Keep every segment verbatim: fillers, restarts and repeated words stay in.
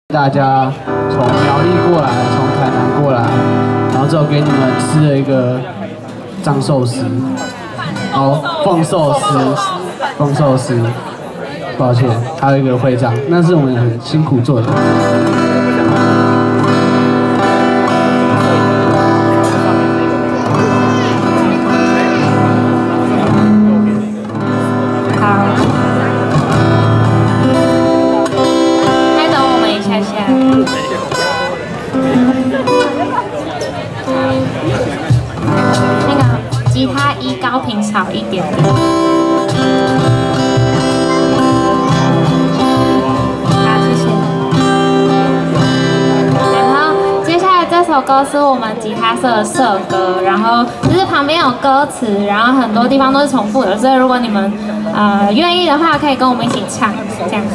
大家从苗栗过来，从台南过来，然后之后给你们吃了一个藏寿司，哦，凤寿司，凤寿司，抱歉，还有一个徽章，那是我们很辛苦做的。 那个吉他一高频少一点点。好，谢谢。然后接下来这首歌是我们吉他社的社歌，然后就是旁边有歌词，然后很多地方都是重复的，所以如果你们呃愿意的话，可以跟我们一起唱，这样子。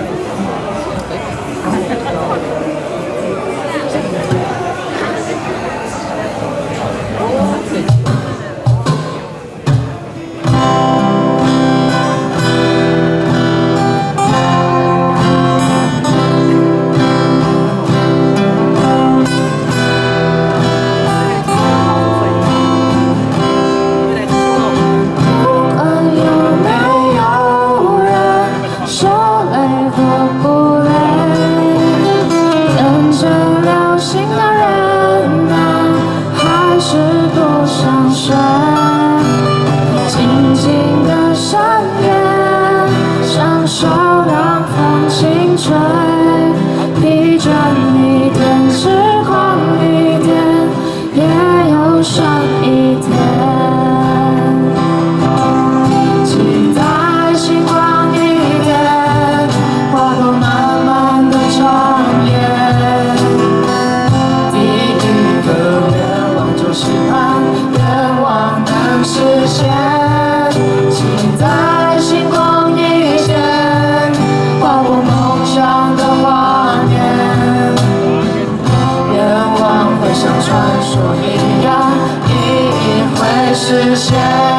实现。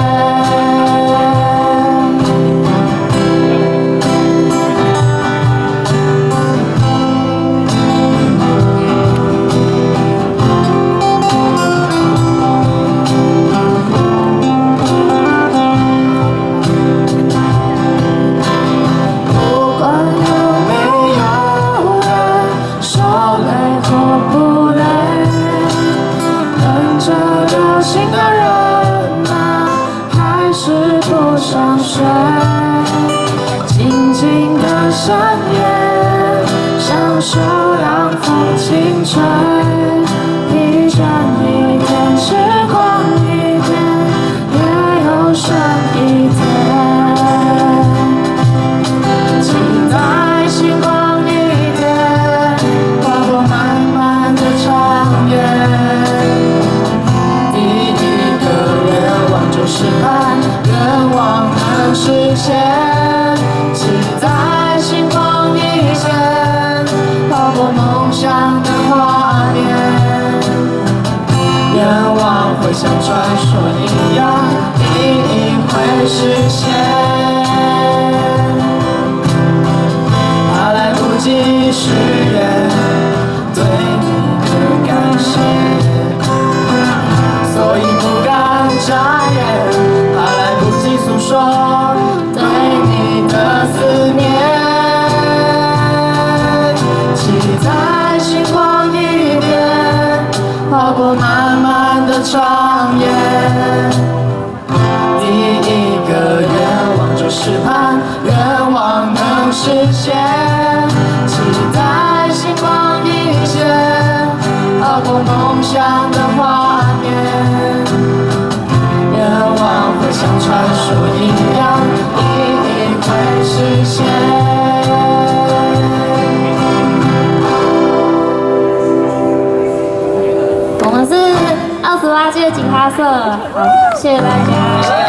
不管有没有人受累或不累，等着流星的人。 不想睡，静静的深夜，享受凉风轻吹，疲倦一天，痴狂一天，也有剩一天，期待星光一点，划过漫漫的长夜，第一个愿望就是盼。 愿望能实现，期待星光一线，划过梦想的画面。愿望会像传说一样，一定会实现。怕来不及许愿，对你的感谢，所以不敢眨眼。 诉说对你的思念，期待星光一点，划过漫漫的长夜。第一个愿望就是盼，愿望能实现，期待星光一线，划过梦想的画面。 愿望会像传说一样，一定会实现。 我们是二十八届吉他社，好，谢谢大家。